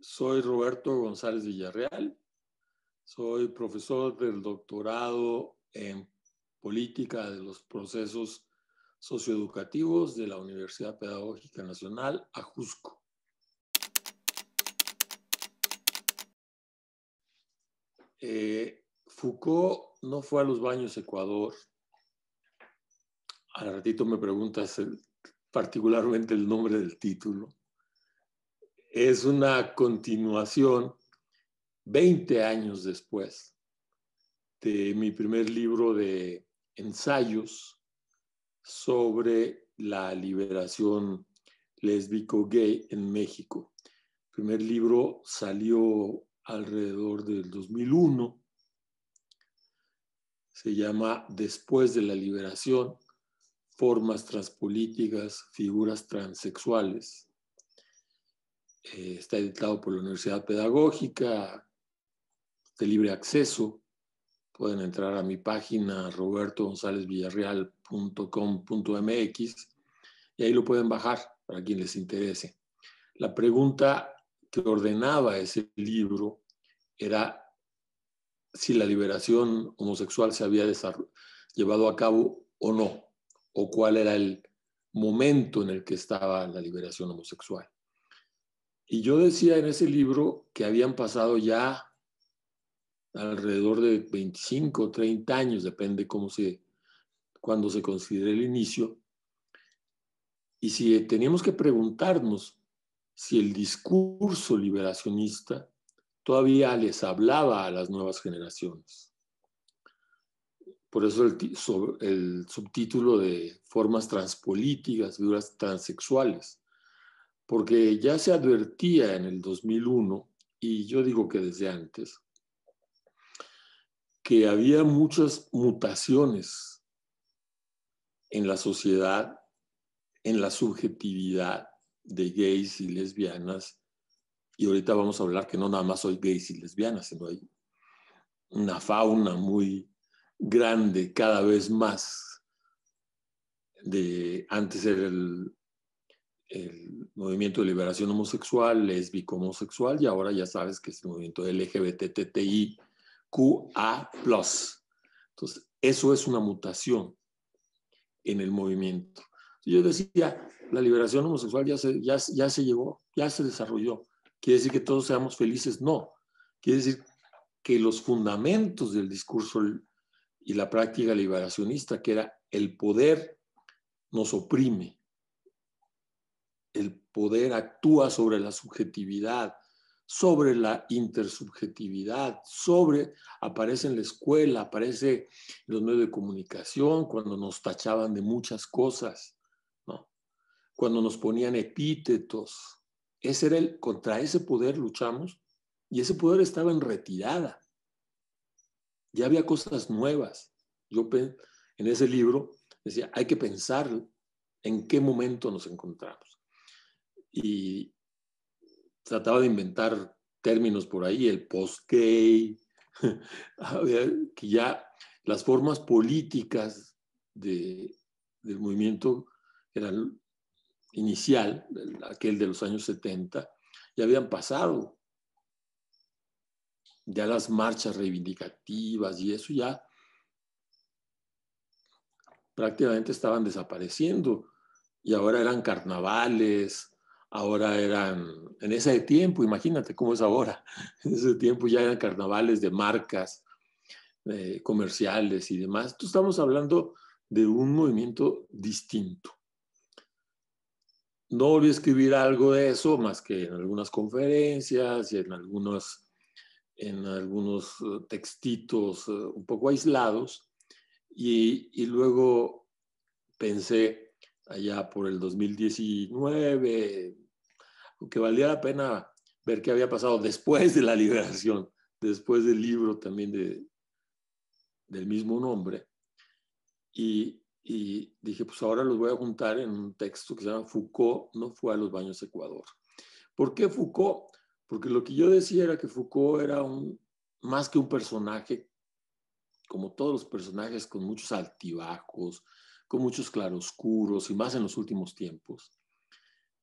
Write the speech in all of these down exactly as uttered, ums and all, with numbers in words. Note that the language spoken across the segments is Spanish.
Soy Roberto González Villarreal, soy profesor del doctorado en política de los procesos socioeducativos de la Universidad Pedagógica Nacional, Ajusco. Eh, Foucault no fue a los baños Ecuador. Al ratito me preguntas el, particularmente el nombre del título. Es una continuación, veinte años después, de mi primer libro de ensayos sobre la liberación lésbico-gay en México. El primer libro salió alrededor del dos mil uno. Se llama Después de la liberación, formas transpolíticas, figuras transexuales. Eh, está editado por la Universidad Pedagógica, de libre acceso. Pueden entrar a mi página roberto gonzález villarreal punto com punto m x y ahí lo pueden bajar para quien les interese. La pregunta que ordenaba ese libro era si la liberación homosexual se había llevado a cabo o no, o cuál era el momento en el que estaba la liberación homosexual. Y yo decía en ese libro que habían pasado ya alrededor de veinticinco o treinta años, depende cómo se, cuando se considere el inicio, y si teníamos que preguntarnos si el discurso liberacionista todavía les hablaba a las nuevas generaciones. Por eso el, el subtítulo de formas transpolíticas, figuras transexuales, porque ya se advertía en el dos mil uno, y yo digo que desde antes, que había muchas mutaciones en la sociedad, en la subjetividad de gays y lesbianas. Y ahorita vamos a hablar que no nada más soy gays y lesbianas, sino hay una fauna muy grande, cada vez más. De, antes era el, el movimiento de liberación homosexual, lésbico homosexual, y ahora ya sabes que es el movimiento L G B T T I Q A plus. Entonces, eso es una mutación en el movimiento. Yo decía, la liberación homosexual ya se, ya, ya se llegó, ya se desarrolló. ¿Quiere decir que todos seamos felices? No. Quiere decir que los fundamentos del discurso y la práctica liberacionista, que era el poder nos oprime, el poder actúa sobre la subjetividad, sobre la intersubjetividad, sobre, aparece en la escuela, aparece en los medios de comunicación, cuando nos tachaban de muchas cosas, ¿no? Cuando nos ponían epítetos. Ese era el, contra ese poder luchamos, y ese poder estaba en retirada. Ya había cosas nuevas. Yo en ese libro decía, hay que pensar en qué momento nos encontramos. Y trataba de inventar términos por ahí, el post-gay, que ya las formas políticas de, del movimiento eran inicial, aquel de los años setenta, ya habían pasado. Ya las marchas reivindicativas y eso ya prácticamente estaban desapareciendo. Y ahora eran carnavales, ahora eran, en ese tiempo, imagínate cómo es ahora, en ese tiempo ya eran carnavales de marcas, eh, comerciales y demás. Entonces estamos hablando de un movimiento distinto. No volví a escribir algo de eso, más que en algunas conferencias y en algunos, en algunos textitos un poco aislados. Y, y luego pensé, allá por el dos mil diecinueve, que valía la pena ver qué había pasado después de la liberación, después del libro también de, del mismo nombre. Y, y dije, pues ahora los voy a juntar en un texto que se llama Foucault no fue a los baños Ecuador. ¿Por qué Foucault? Porque lo que yo decía era que Foucault era un, más que un personaje, como todos los personajes, con muchos altibajos, con muchos claroscuros, y más en los últimos tiempos.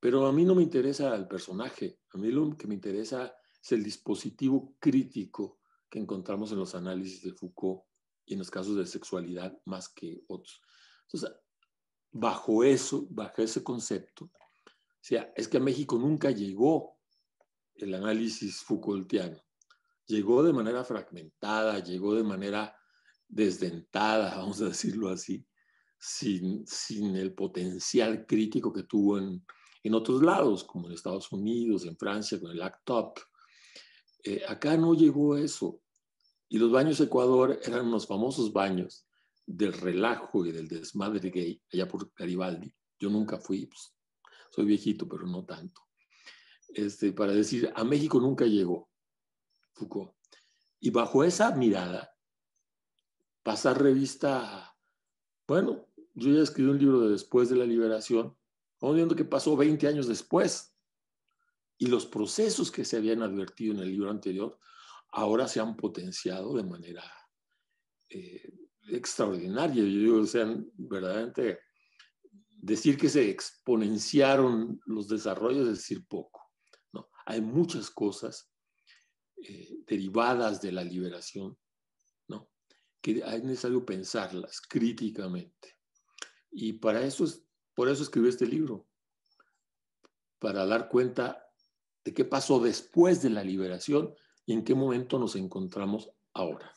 Pero a mí no me interesa el personaje, a mí lo que me interesa es el dispositivo crítico que encontramos en los análisis de Foucault y en los casos de sexualidad más que otros. Entonces, bajo eso, bajo ese concepto, o sea, es que a México nunca llegó el análisis Foucaultiano. Llegó de manera fragmentada, llegó de manera desdentada, vamos a decirlo así, sin, sin el potencial crítico que tuvo en, en otros lados, como en Estados Unidos, en Francia, con el A C T U P. Eh, acá no llegó eso. Y los baños Ecuador eran unos famosos baños del relajo y del desmadre gay, allá por Garibaldi. Yo nunca fui, pues, soy viejito, pero no tanto. Este, para decir, a México nunca llegó Foucault. Y bajo esa mirada, pasar revista a, bueno, yo ya escribí un libro de Después de la Liberación, vamos viendo que pasó veinte años después. Y los procesos que se habían advertido en el libro anterior, ahora se han potenciado de manera eh, extraordinaria. Yo digo, o sea, verdaderamente, decir que se exponenciaron los desarrollos es decir poco, ¿no? Hay muchas cosas eh, derivadas de la liberación, ¿no? Que es necesario pensarlas críticamente. Y para eso es, por eso escribí este libro, para dar cuenta de qué pasó después de la liberación y en qué momento nos encontramos ahora.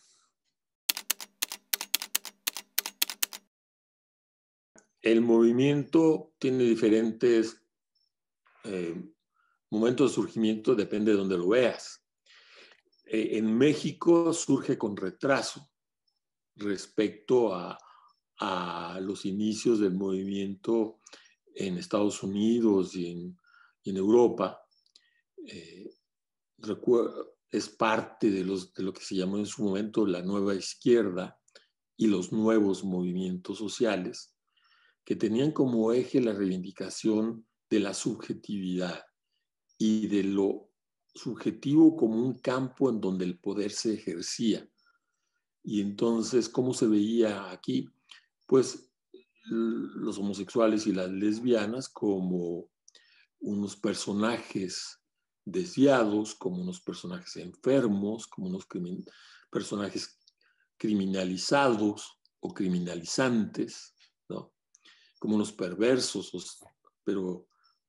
El movimiento tiene diferentes eh, momentos de surgimiento, depende de donde lo veas. Eh, en México surge con retraso respecto a, a los inicios del movimiento en Estados Unidos y en, y en Europa. Eh, es parte de, los, de lo que se llamó en su momento la nueva izquierda y los nuevos movimientos sociales, que tenían como eje la reivindicación de la subjetividad y de lo subjetivo como un campo en donde el poder se ejercía. Y entonces, ¿cómo se veía aquí? Pues los homosexuales y las lesbianas como unos personajes desviados, como unos personajes enfermos, como unos crimin personajes criminalizados o criminalizantes, ¿no? Como unos perversos, pero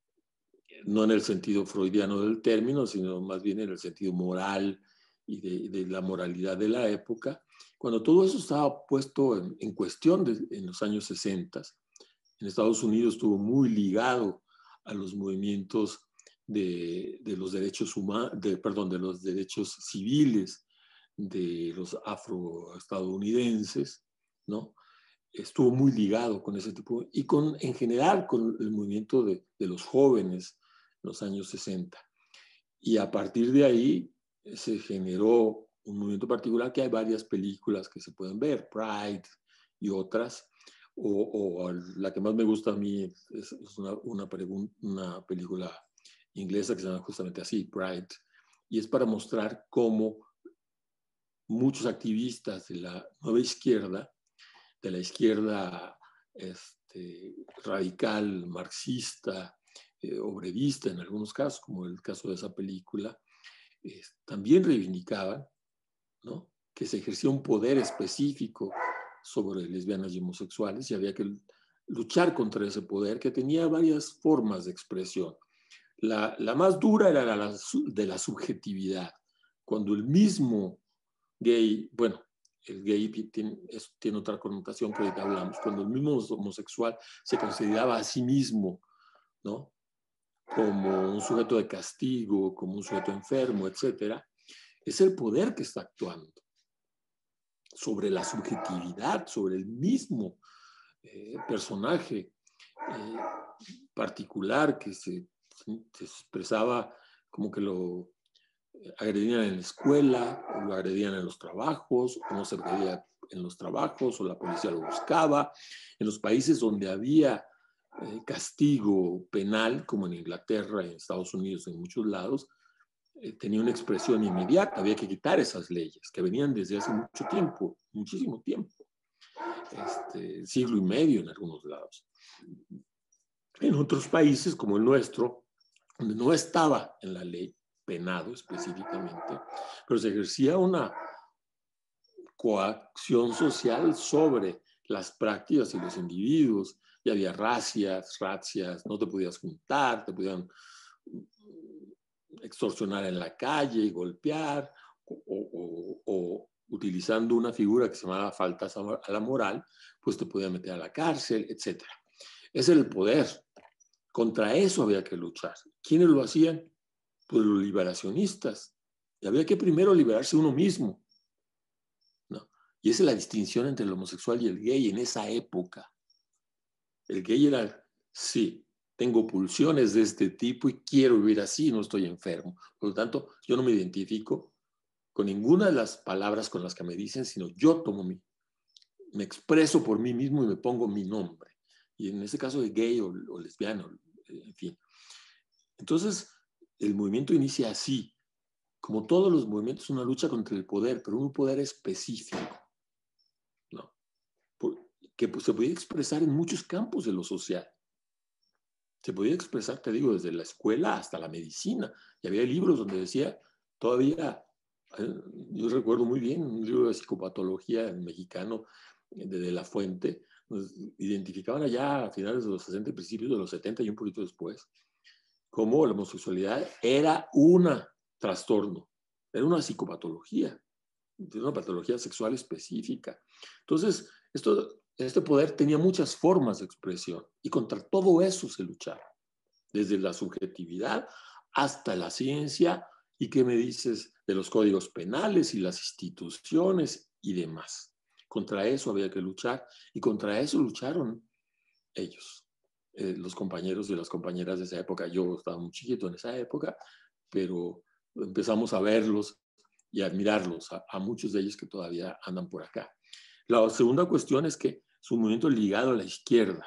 no en el sentido freudiano del término, sino más bien en el sentido moral y de, de la moralidad de la época. Cuando todo eso estaba puesto en, en cuestión de, en los años sesenta, en Estados Unidos estuvo muy ligado a los movimientos de, de los derechos humanos, de, perdón, de los derechos civiles de los afroestadounidenses, ¿no? Estuvo muy ligado con ese tipo, y con, en general con el movimiento de, de los jóvenes en los años sesenta. Y a partir de ahí se generó un movimiento particular que hay varias películas que se pueden ver, Pride y otras, o, o la que más me gusta a mí es, es una, una, una película inglesa que se llama justamente así, Pride, y es para mostrar cómo muchos activistas de la nueva izquierda, de la izquierda este, radical, marxista, eh, obrerista en algunos casos, como el caso de esa película, eh, también reivindicaban, ¿no?, que se ejercía un poder específico sobre lesbianas y homosexuales y había que luchar contra ese poder que tenía varias formas de expresión. La, la más dura era la de la subjetividad, cuando el mismo gay, bueno, el gay tiene, es, tiene otra connotación que ahorita hablamos, cuando el mismo homosexual se consideraba a sí mismo, ¿no?, como un sujeto de castigo, como un sujeto enfermo, etcétera, es el poder que está actuando sobre la subjetividad, sobre el mismo eh, personaje eh, particular que se, se expresaba como que lo agredían en la escuela, o lo agredían en los trabajos, o no se agredía en los trabajos, o la policía lo buscaba. En los países donde había eh, castigo penal, como en Inglaterra, en Estados Unidos, en muchos lados, eh, tenía una expresión inmediata. Había que quitar esas leyes que venían desde hace mucho tiempo, muchísimo tiempo, este, siglo y medio en algunos lados. En otros países como el nuestro, donde no estaba en la ley penado específicamente, pero se ejercía una coacción social sobre las prácticas y los individuos, y había racias, racias, no te podías juntar, te podían extorsionar en la calle, golpear, o, o, o utilizando una figura que se llamaba faltas a la moral, pues te podían meter a la cárcel, etcétera. Ese era el poder. Contra eso había que luchar. ¿Quiénes lo hacían? Pues los liberacionistas. Y había que primero liberarse uno mismo, ¿no? Y esa es la distinción entre el homosexual y el gay en esa época. El gay era, sí, tengo pulsiones de este tipo y quiero vivir así, no estoy enfermo. Por lo tanto, yo no me identifico con ninguna de las palabras con las que me dicen, sino yo tomo mi, me expreso por mí mismo y me pongo mi nombre. Y en ese caso de gay o, o lesbiano, en fin. Entonces, el movimiento inicia así. Como todos los movimientos, una lucha contra el poder, pero un poder específico, ¿no? Por, que pues, se podía expresar en muchos campos de lo social. Se podía expresar, te digo, desde la escuela hasta la medicina. Y había libros donde decía, todavía, yo recuerdo muy bien un libro de psicopatología mexicano de, de La Fuente, nos identificaban allá a finales de los sesenta y principios de los setenta y un poquito después, cómo la homosexualidad era un trastorno, era una psicopatología, una patología sexual específica. Entonces, esto, este poder tenía muchas formas de expresión y contra todo eso se luchaba, desde la subjetividad hasta la ciencia. ¿Y qué me dices de los códigos penales y las instituciones y demás? Contra eso había que luchar y contra eso lucharon ellos, eh, los compañeros y las compañeras de esa época. Yo estaba muy chiquito en esa época, pero empezamos a verlos y a admirarlos, a, a muchos de ellos que todavía andan por acá. La segunda cuestión es que es un movimiento ligado a la izquierda,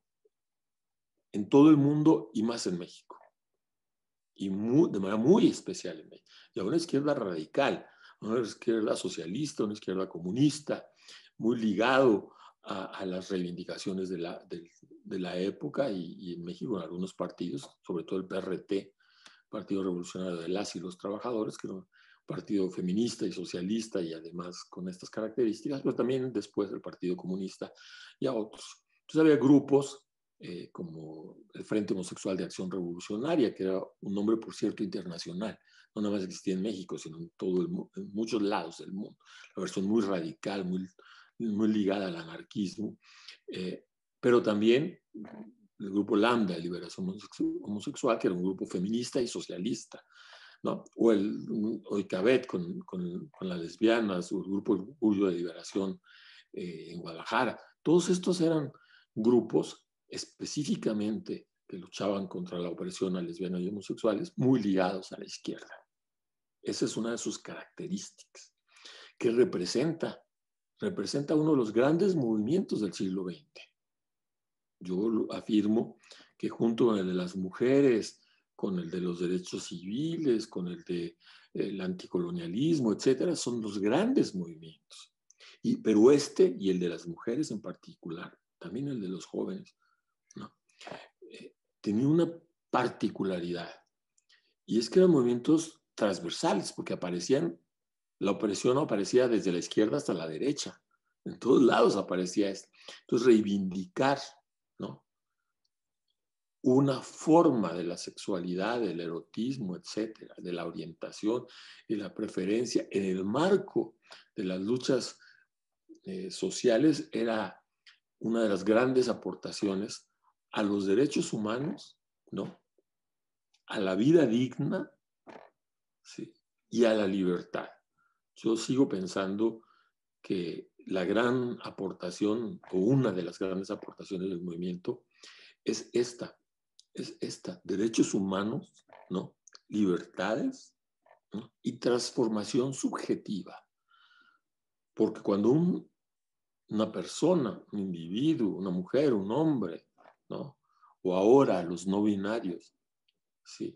en todo el mundo y más en México, y muy, de manera muy especial en México, y a una izquierda radical, una izquierda socialista, una izquierda comunista, muy ligado a, a las reivindicaciones de la, de, de la época, y, y en México en algunos partidos, sobre todo el P R T, Partido Revolucionario de las y los Trabajadores, que era un partido feminista y socialista y además con estas características, pero también después el Partido Comunista y a otros. Entonces había grupos eh, como el Frente Homosexual de Acción Revolucionaria, que era un nombre, por cierto, internacional. No nada más existía en México, sino en, todo el, en muchos lados del mundo. La versión muy radical, muy, muy ligada al anarquismo, eh, pero también el grupo Lambda de Liberación Homosexual, que era un grupo feminista y socialista, ¿no? O el Oicabet con, con, con las lesbianas, o el grupo Orgullo de Liberación eh, en Guadalajara. Todos estos eran grupos específicamente que luchaban contra la opresión a lesbianas y homosexuales, muy ligados a la izquierda. Esa es una de sus características, que representa, representa uno de los grandes movimientos del siglo veinte. Yo afirmo que junto con el de las mujeres, con el de los derechos civiles, con el de el anticolonialismo, etcétera, son los grandes movimientos. Y, pero este y el de las mujeres en particular, también el de los jóvenes, ¿no? eh, tenía una particularidad. Y es que eran movimientos transversales, porque aparecían, la opresión aparecía desde la izquierda hasta la derecha. En todos lados aparecía esto. Entonces, reivindicar, ¿no?, una forma de la sexualidad, del erotismo, etcétera, de la orientación y la preferencia en el marco de las luchas eh, sociales, era una de las grandes aportaciones a los derechos humanos, ¿no?, a la vida digna, ¿sí?, y a la libertad. Yo sigo pensando que la gran aportación, o una de las grandes aportaciones del movimiento, es esta, es esta, derechos humanos, ¿no?, libertades, ¿no?, y transformación subjetiva. Porque cuando un, una persona, un individuo, una mujer, un hombre, ¿no?, o ahora los no binarios, ¿sí?,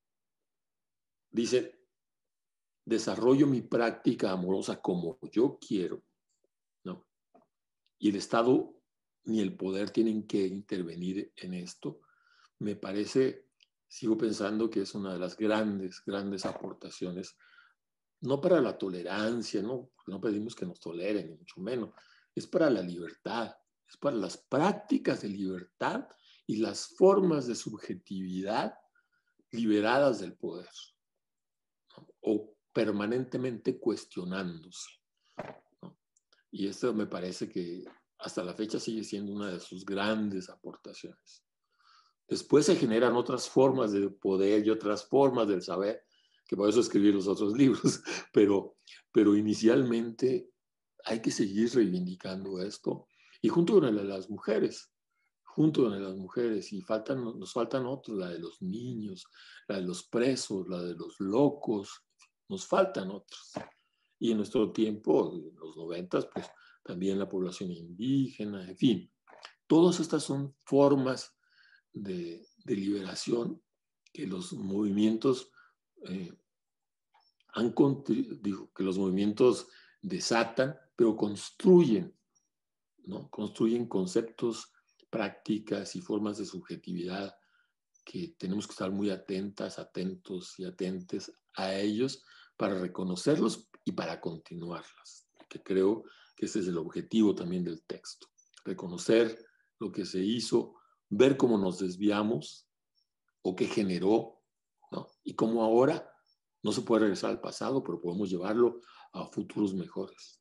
dicen, desarrollo mi práctica amorosa como yo quiero, ¿no?, y el Estado ni el poder tienen que intervenir en esto, me parece, sigo pensando que es una de las grandes, grandes aportaciones, no para la tolerancia, no, no pedimos que nos toleren, ni mucho menos, es para la libertad, es para las prácticas de libertad y las formas de subjetividad liberadas del poder, ¿no? O permanentemente cuestionándose, ¿no? Y esto me parece que hasta la fecha sigue siendo una de sus grandes aportaciones. Después se generan otras formas de poder y otras formas del saber, que por eso escribí los otros libros, pero, pero inicialmente hay que seguir reivindicando esto, y junto con las mujeres, junto con las mujeres, y faltan, nos faltan otros, la de los niños, la de los presos, la de los locos, nos faltan otros. Y en nuestro tiempo, en los noventas, pues también la población indígena, en fin, todas estas son formas de, de liberación que los movimientos eh, han digo, que los movimientos desatan, pero construyen, ¿no? Construyen conceptos, prácticas y formas de subjetividad que tenemos que estar muy atentas, atentos y atentes a ellos para reconocerlos y para continuarlas, que creo que ese es el objetivo también del texto, reconocer lo que se hizo, ver cómo nos desviamos o qué generó, ¿no? Y cómo ahora no se puede regresar al pasado, pero podemos llevarlo a futuros mejores.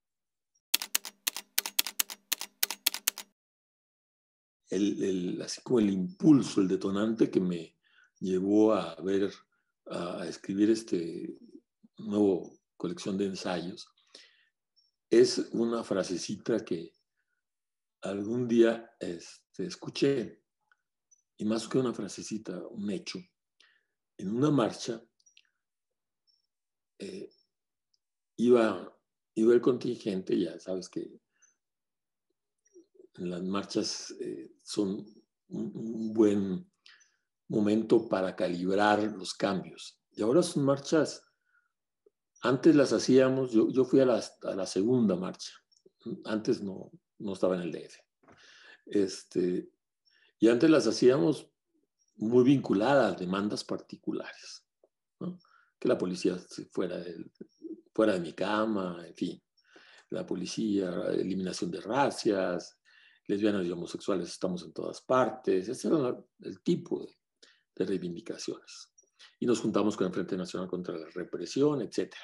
El, el, así como el impulso, el detonante que me llevó a ver, a escribir este nuevo colección de ensayos, es una frasecita que algún día este, escuché, y más que una frasecita, un hecho, en una marcha eh, iba, iba el contingente, ya sabes que en las marchas eh, son un, un buen momento para calibrar los cambios. Y ahora son marchas, antes las hacíamos, yo, yo fui a la, a la segunda marcha, antes no, no estaba en el D F. Este, y antes las hacíamos muy vinculadas a demandas particulares, ¿no? Que la policía fuera de, fuera de mi cama, en fin, la policía, eliminación de racias, lesbianas y homosexuales estamos en todas partes, ese era el tipo de, de reivindicaciones. Y nos juntamos con el Frente Nacional contra la Represión, etcétera.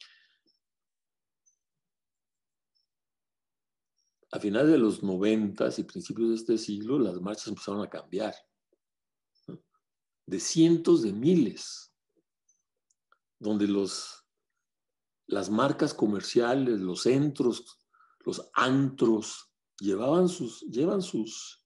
A finales de los noventas y principios de este siglo, las marchas empezaron a cambiar, ¿no? De cientos de miles, donde los, las marcas comerciales, los centros, los antros, llevaban sus, llevan sus,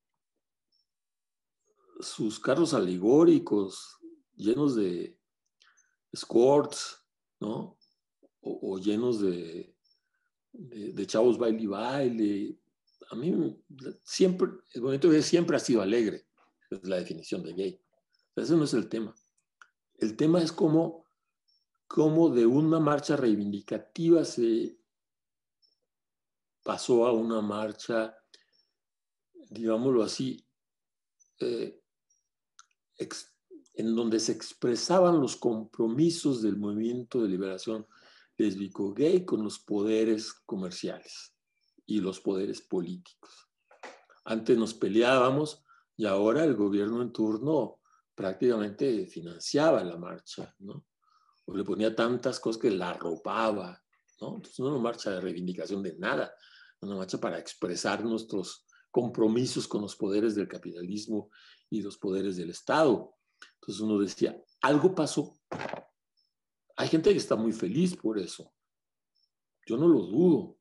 sus carros alegóricos llenos de escorts, ¿no? O, o llenos de, de, de chavos baile y baile. A mí siempre, el movimiento gay siempre ha sido alegre, es la definición de gay. Ese no es el tema. El tema es cómo, cómo de una marcha reivindicativa se pasó a una marcha, digámoslo así, eh, ex, en donde se expresaban los compromisos del movimiento de liberación lésbico gay con los poderes comerciales y los poderes políticos. Antes nos peleábamos y ahora el gobierno en turno prácticamente financiaba la marcha, ¿no? O le ponía tantas cosas que la arropaba, ¿no? Entonces no es una marcha de reivindicación de nada, es una marcha para expresar nuestros compromisos con los poderes del capitalismo y los poderes del Estado. Entonces uno decía, algo pasó. Hay gente que está muy feliz por eso. Yo no lo dudo.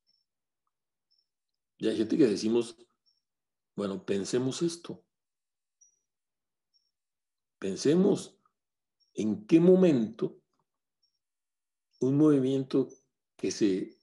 Y hay gente que decimos, bueno, pensemos esto. Pensemos en qué momento un movimiento que se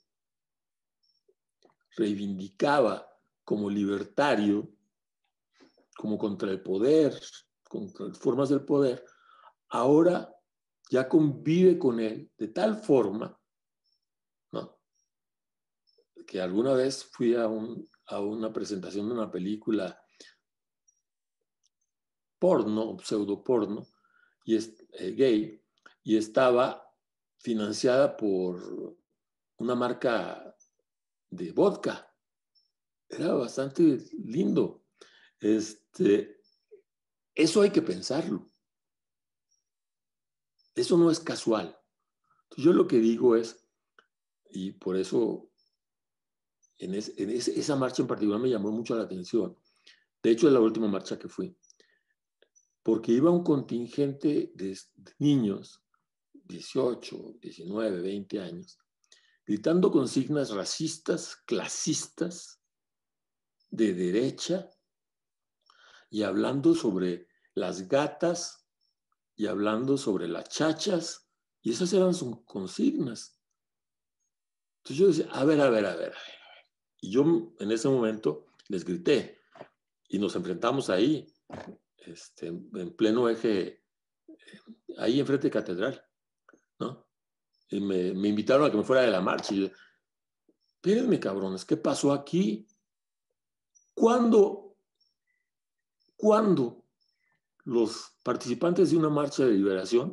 reivindicaba como libertario, como contra el poder, contra formas del poder, ahora ya convive con él de tal forma, ¿no? Que alguna vez fui a, un, a una presentación de una película porno, pseudo porno, y es, eh, gay, y estaba financiada por una marca de vodka. Era bastante lindo. Este, eso hay que pensarlo. Eso no es casual. Entonces yo lo que digo es, y por eso en, es, en es, esa marcha en particular me llamó mucho la atención. De hecho, es la última marcha que fui. Porque iba un contingente de, de niños, dieciocho, diecinueve, veinte años, gritando consignas racistas, clasistas, de derecha, y hablando sobre las gatas, y hablando sobre las chachas, y esas eran sus consignas. Entonces yo decía, a ver, a ver, a ver, a ver. Y yo en ese momento les grité, y nos enfrentamos ahí, este, en pleno eje, ahí enfrente de Catedral, ¿no? Y me, me invitaron a que me fuera de la marcha, y yo, espérenme, cabrones, ¿qué pasó aquí? ¿Cuándo, cuándo los participantes de una marcha de liberación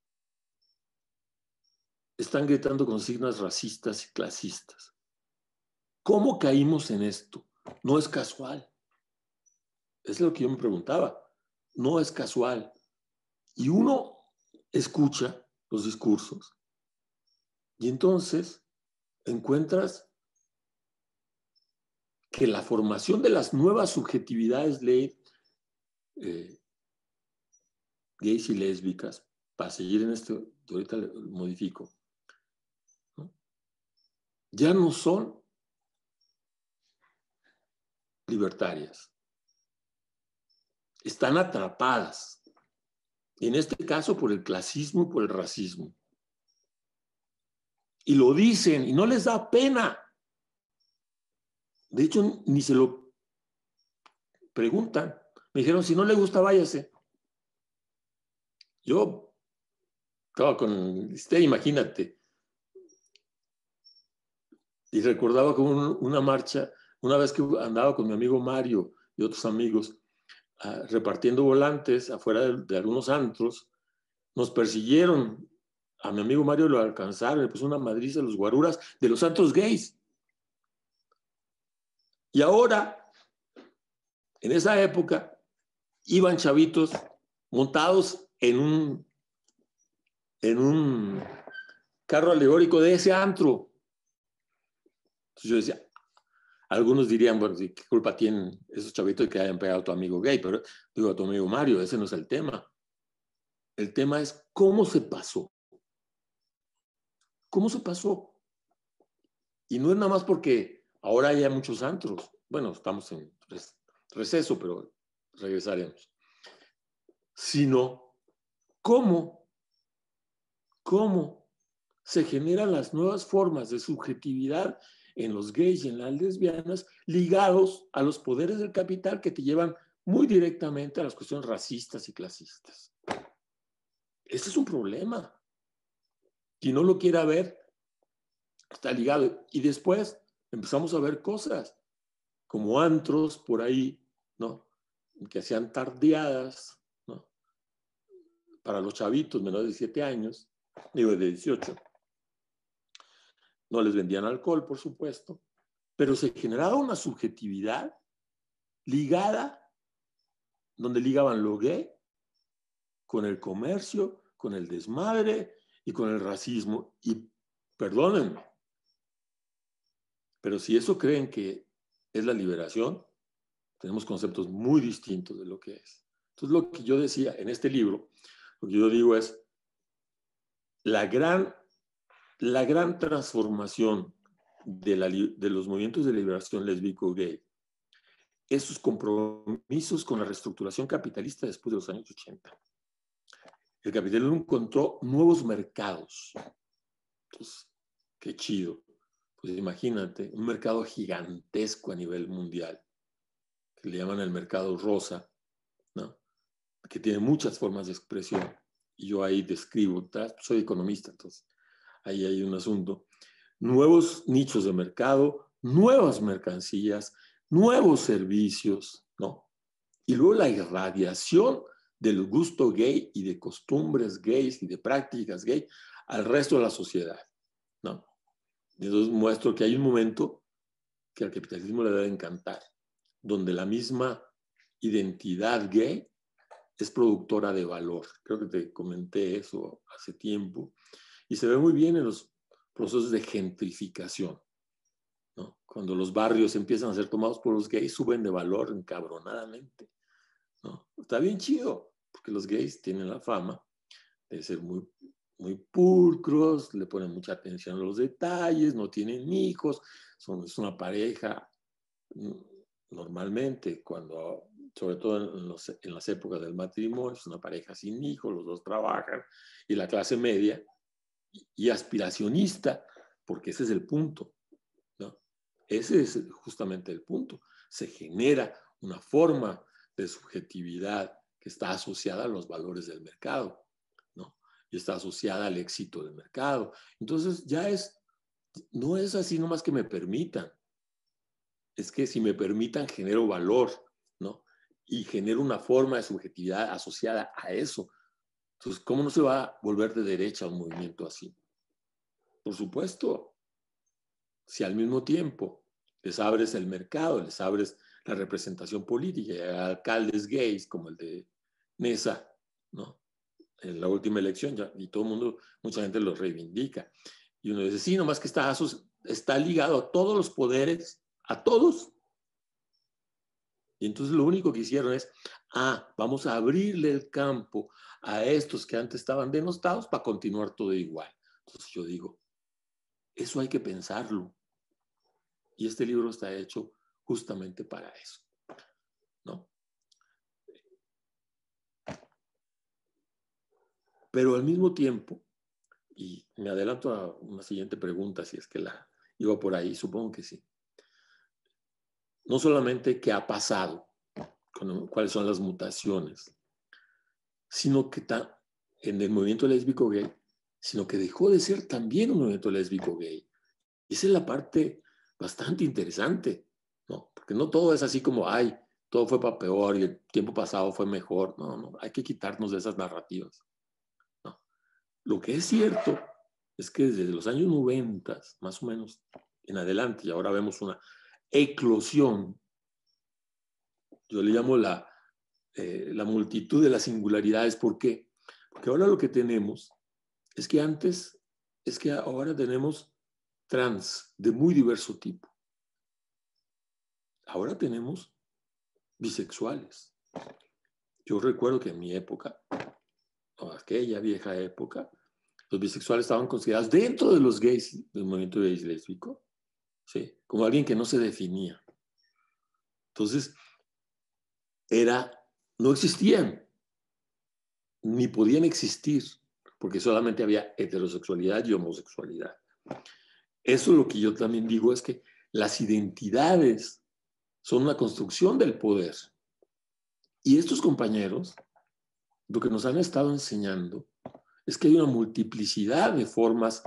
están gritando consignas racistas y clasistas? ¿Cómo caímos en esto? No es casual. Es lo que yo me preguntaba. No es casual. Y uno escucha los discursos y entonces encuentras que la formación de las nuevas subjetividades ley, eh, gays y lésbicas, para seguir en esto, ahorita lo modifico, ¿no? Ya no son libertarias. Están atrapadas. Y en este caso por el clasismo y por el racismo. Y lo dicen y no les da pena. De hecho, ni se lo preguntan. Me dijeron, si no le gusta, váyase. Yo estaba con usted, imagínate. Y recordaba como una marcha, una vez que andaba con mi amigo Mario y otros amigos, uh, repartiendo volantes afuera de, de algunos antros, nos persiguieron. A mi amigo Mario lo alcanzaron, le puso una madriza a los guaruras de los antros gays. Y ahora, en esa época, iban chavitos montados en un, en un carro alegórico de ese antro. Entonces yo decía, algunos dirían, bueno, ¿qué culpa tienen esos chavitos de que hayan pegado a tu amigo gay? Pero digo, a tu amigo Mario, ese no es el tema. El tema es cómo se pasó. ¿Cómo se pasó? Y no es nada más porque ahora hay muchos antros. Bueno, estamos en receso, pero regresaremos. Sino cómo, cómo se generan las nuevas formas de subjetividad en los gays y en las lesbianas ligados a los poderes del capital que te llevan muy directamente a las cuestiones racistas y clasistas. Ese es un problema. Quien no lo quiera ver, está ligado. Y después empezamos a ver cosas como antros por ahí, ¿no? Que hacían tardeadas, ¿no? Para los chavitos menores de siete años, digo, de dieciocho. No les vendían alcohol, por supuesto, pero se generaba una subjetividad ligada, donde ligaban lo gay con el comercio, con el desmadre y con el racismo. Y perdónenme, pero si eso creen que es la liberación, tenemos conceptos muy distintos de lo que es. Entonces, lo que yo decía en este libro, lo que yo digo es la gran, la gran transformación de, la, de los movimientos de liberación lésbico-gay, esos compromisos con la reestructuración capitalista después de los años ochenta. El capitalismo encontró nuevos mercados. Pues, qué chido. Pues imagínate, un mercado gigantesco a nivel mundial, que le llaman el mercado rosa, ¿no? Que tiene muchas formas de expresión. Y yo ahí describo, soy economista, entonces ahí hay un asunto. Nuevos nichos de mercado, nuevas mercancías, nuevos servicios, ¿no? y luego la irradiación del gusto gay y de costumbres gays y de prácticas gay al resto de la sociedad, ¿no? Entonces muestro que hay un momento que al capitalismo le debe encantar, donde la misma identidad gay es productora de valor. Creo que te comenté eso hace tiempo. Y se ve muy bien en los procesos de gentrificación, ¿no? Cuando los barrios empiezan a ser tomados por los gays, suben de valor encabronadamente, ¿no? Está bien chido, porque los gays tienen la fama de ser muy, muy pulcros, le ponen mucha atención a los detalles, no tienen hijos, son, es una pareja normalmente, cuando, sobre todo en, los, en las épocas del matrimonio, es una pareja sin hijos, los dos trabajan, y la clase media y, y aspiracionista, porque ese es el punto, ¿no? Ese es justamente el punto. Se genera una forma de subjetividad que está asociada a los valores del mercado, ¿no? Y está asociada al éxito del mercado. Entonces ya es, no es así nomás que me permitan, es que si me permitan genero valor, ¿no? Y genero una forma de subjetividad asociada a eso. Entonces, ¿cómo no se va a volver de derecha un movimiento así? Por supuesto, si al mismo tiempo les abres el mercado, les abres la representación política, y hay alcaldes gays como el de Nesa, ¿no? En la última elección, ya, y todo el mundo, mucha gente lo reivindica. Y uno dice, sí, nomás que está, está ligado a todos los poderes, a todos. Y entonces lo único que hicieron es, ah, vamos a abrirle el campo a estos que antes estaban denostados para continuar todo igual. Entonces yo digo, eso hay que pensarlo. Y este libro está hecho justamente para eso, ¿no? Pero al mismo tiempo, y me adelanto a una siguiente pregunta, si es que la iba por ahí, supongo que sí. No solamente qué ha pasado, cuáles son las mutaciones, sino que ta, en el movimiento lésbico gay, sino que dejó de ser también un movimiento lésbico gay. Y esa es la parte bastante interesante, ¿no? Porque no todo es así como, ay, todo fue para peor y el tiempo pasado fue mejor. No, no, hay que quitarnos de esas narrativas, ¿no? Lo que es cierto es que desde los años noventa, más o menos en adelante, y ahora vemos una eclosión, yo le llamo la, eh, la multitud de las singularidades. ¿Por qué? Porque ahora lo que tenemos es que antes, es que ahora tenemos trans de muy diverso tipo. Ahora tenemos bisexuales. Yo recuerdo que en mi época, o aquella vieja época, los bisexuales estaban considerados dentro de los gays, del movimiento gay lésbico, ¿sí? Como alguien que no se definía. Entonces, era, no existían, ni podían existir, porque solamente había heterosexualidad y homosexualidad. Eso lo que yo también digo es que las identidades son una construcción del poder. Y estos compañeros, lo que nos han estado enseñando es que hay una multiplicidad de formas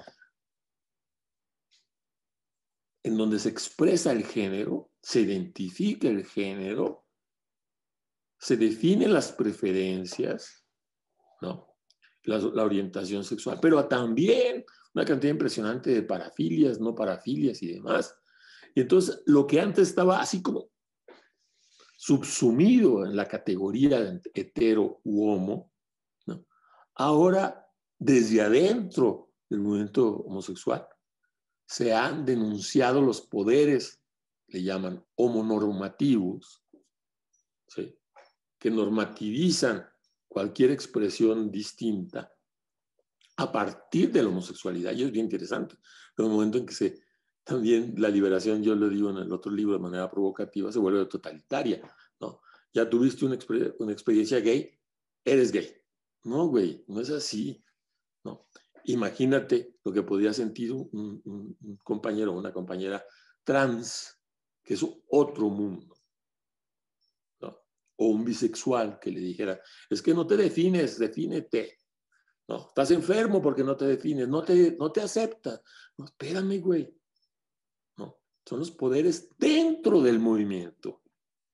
en donde se expresa el género, se identifica el género, se definen las preferencias, ¿no? La, la orientación sexual, pero también una cantidad impresionante de parafilias, no parafilias y demás. Y entonces, lo que antes estaba así como subsumido en la categoría de hetero u homo, ¿no? Ahora, desde adentro del movimiento homosexual, se han denunciado los poderes, le llaman homonormativos, ¿sí? Que normativizan cualquier expresión distinta a partir de la homosexualidad. Y es bien interesante. En el momento en que se, también la liberación, yo lo digo en el otro libro de manera provocativa, se vuelve totalitaria, ¿no? Ya tuviste una, exper una experiencia gay, eres gay. No, güey, no es así, ¿no? Imagínate lo que podría sentir un, un, un compañero o una compañera trans, que es otro mundo, ¿no? O un bisexual que le dijera, es que no te defines, defínete. No, estás enfermo porque no te defines, no te, no te aceptas. No, espérame, güey. No, son los poderes dentro del movimiento.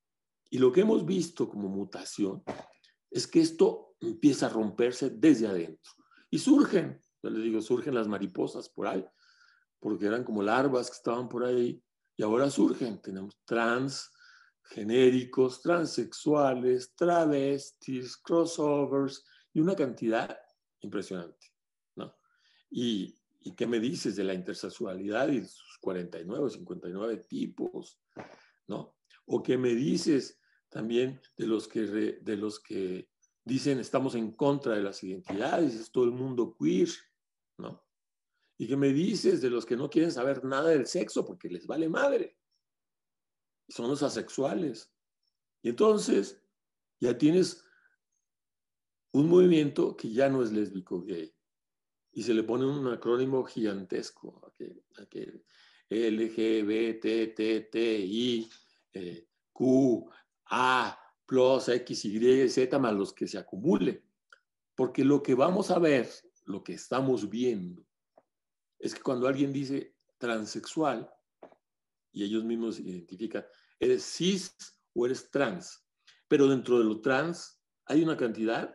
Y lo que hemos visto como mutación es que esto empieza a romperse desde adentro. Y surgen, yo les digo, surgen las mariposas por ahí, porque eran como larvas que estaban por ahí, y ahora surgen. Tenemos trans, genéricos, transexuales, travestis, crossovers, y una cantidad impresionante, ¿no? Y, ¿y qué me dices de la intersexualidad y sus cuarenta y nueve, cincuenta y nueve tipos, ¿no? ¿O qué me dices también de los que, re, de los que dicen estamos en contra de las identidades, es todo el mundo queer, ¿no? ¿Y qué me dices de los que no quieren saber nada del sexo porque les vale madre? Son los asexuales. Y entonces ya tienes un movimiento que ya no es lésbico gay. Y se le pone un acrónimo gigantesco, aquel, aquel L G B T T T I eh, Q A plus X Y Z más los que se acumule. Porque lo que vamos a ver, lo que estamos viendo, es que cuando alguien dice transexual, y ellos mismos se identifican, eres cis o eres trans. Pero dentro de lo trans hay una cantidad,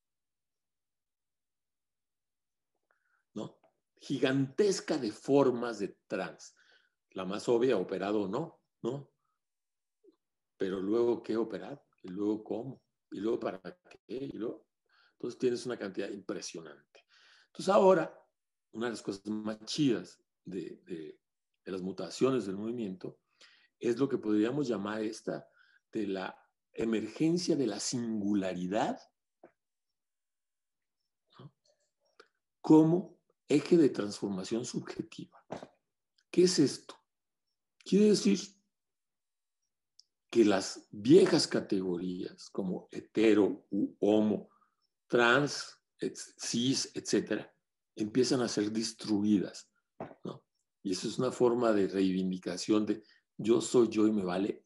¿no?, gigantesca de formas de trans. La más obvia, operado o no, ¿no? Pero luego, ¿qué operar? Y luego, ¿cómo? Y luego, ¿para qué? Y luego, entonces tienes una cantidad impresionante. Entonces ahora, una de las cosas más chidas de, de, de las mutaciones del movimiento es lo que podríamos llamar esta de la emergencia de la singularidad, ¿no?, como eje de transformación subjetiva. ¿Qué es esto? Quiere decir que las viejas categorías como hetero, u homo, trans, cis, etcétera, empiezan a ser destruidas, ¿no? Y eso es una forma de reivindicación de yo soy yo y me vale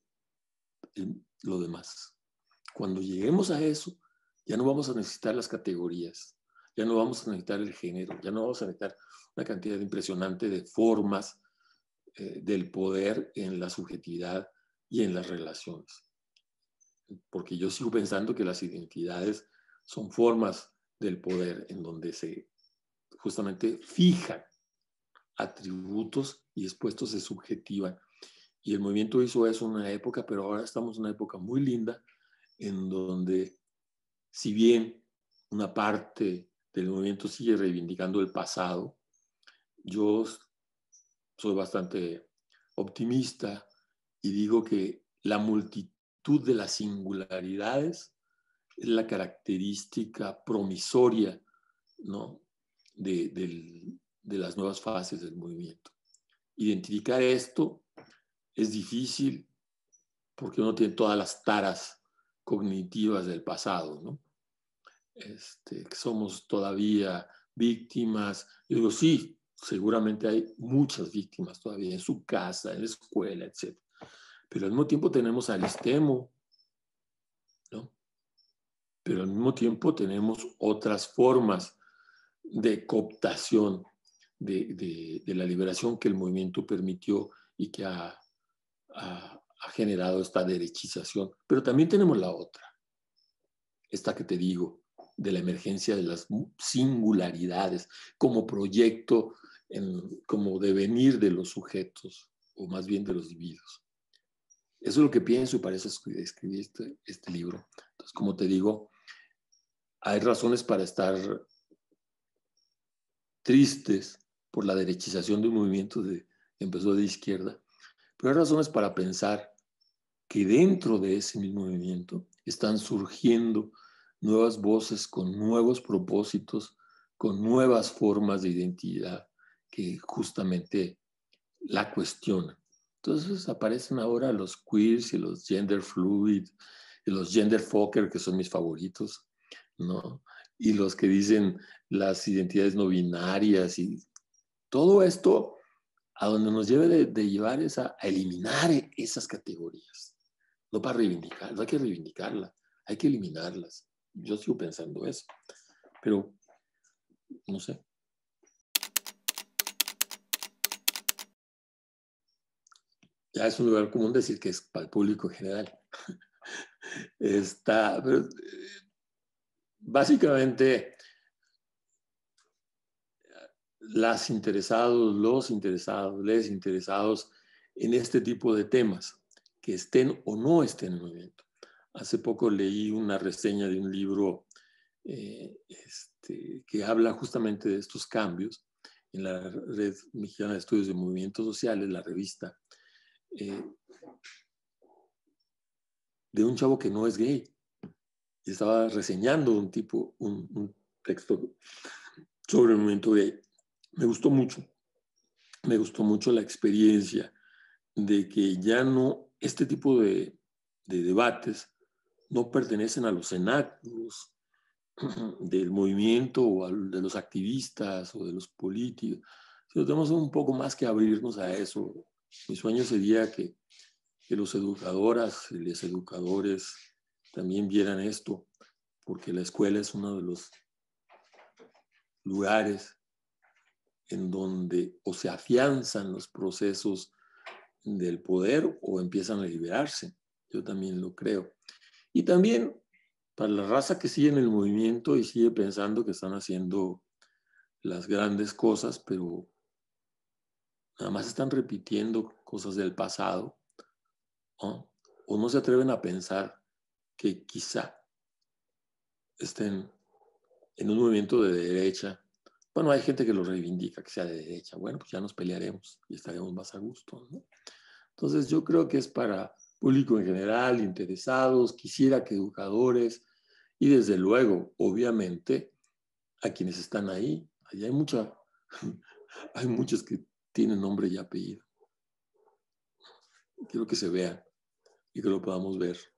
lo demás. Cuando lleguemos a eso, ya no vamos a necesitar las categorías, ya no vamos a necesitar el género, ya no vamos a necesitar una cantidad impresionante de formas eh, del poder en la subjetividad y en las relaciones. Porque yo sigo pensando que las identidades son formas del poder en donde se justamente fijan atributos y después se subjetivan. Y el movimiento hizo eso en una época, pero ahora estamos en una época muy linda en donde, si bien una parte del movimiento sigue reivindicando el pasado, yo soy bastante optimista y digo que la multitud de las singularidades es la característica promisoria, ¿no?, de, de, de las nuevas fases del movimiento. Identificar esto es difícil porque uno tiene todas las taras cognitivas del pasado, ¿no? Este, que somos todavía víctimas. Yo digo, sí, seguramente hay muchas víctimas todavía en su casa, en la escuela, etcétera. Pero al mismo tiempo tenemos al Aristemo, ¿no? Pero al mismo tiempo tenemos otras formas de cooptación de, de, de la liberación que el movimiento permitió y que ha, ha, ha generado esta derechización. Pero también tenemos la otra, esta que te digo, de la emergencia de las singularidades como proyecto, en, como devenir de los sujetos, o más bien de los individuos. Eso es lo que pienso y para eso escribí este, este libro. Entonces, como te digo, hay razones para estar tristes por la derechización de un movimiento de, que empezó de izquierda, pero hay razones para pensar que dentro de ese mismo movimiento están surgiendo nuevas voces con nuevos propósitos, con nuevas formas de identidad que justamente la cuestionan. Entonces aparecen ahora los queers y los gender fluid y los gender fucker, que son mis favoritos, ¿no? Y los que dicen las identidades no binarias y todo esto a donde nos debe de, de llevar es a, a eliminar esas categorías. No para reivindicar, no hay que reivindicarlas, hay que eliminarlas. Yo sigo pensando eso, pero no sé. Ya es un lugar común decir que es para el público en general. Está, pero, eh, básicamente, las interesados, los interesados, les interesados en este tipo de temas, que estén o no estén en el movimiento. Hace poco leí una reseña de un libro eh, este, que habla justamente de estos cambios en la Red Mexicana de Estudios de Movimientos Sociales, la revista, eh, de un chavo que no es gay. Y estaba reseñando un tipo, un, un texto sobre el movimiento gay. Me gustó mucho, me gustó mucho la experiencia de que ya no, este tipo de, de debates no pertenecen a los cenáculos del movimiento o de los activistas o de los políticos. Sino tenemos un poco más que abrirnos a eso. Mi sueño sería que, que los educadoras y los educadores también vieran esto, porque la escuela es uno de los lugares en donde o se afianzan los procesos del poder o empiezan a liberarse. Yo también lo creo. Y también para la raza que sigue en el movimiento y sigue pensando que están haciendo las grandes cosas, pero nada más están repitiendo cosas del pasado, ¿no? O no se atreven a pensar que quizá estén en un movimiento de derecha. Bueno, hay gente que lo reivindica, que sea de derecha. Bueno, pues ya nos pelearemos y estaremos más a gusto, ¿no? Entonces yo creo que es para público en general, interesados, quisiera que educadores y desde luego, obviamente, a quienes están ahí. Ahí hay mucha, hay muchos que tienen nombre y apellido. Quiero que se vean y que lo podamos ver.